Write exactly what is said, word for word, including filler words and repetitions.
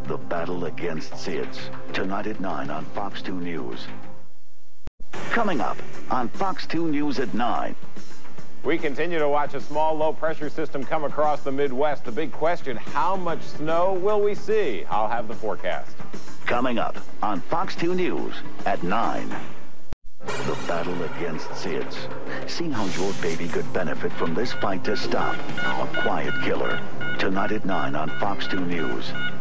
The battle against S I D S. Tonight at nine on Fox two News. Coming up on Fox two News at nine. We continue to watch a small low-pressure system come across the Midwest. The big question, how much snow will we see? I'll have the forecast. Coming up on Fox two News at nine. The battle against S I D S. See how your baby could benefit from this fight to stop a quiet killer. Tonight at nine on Fox two News.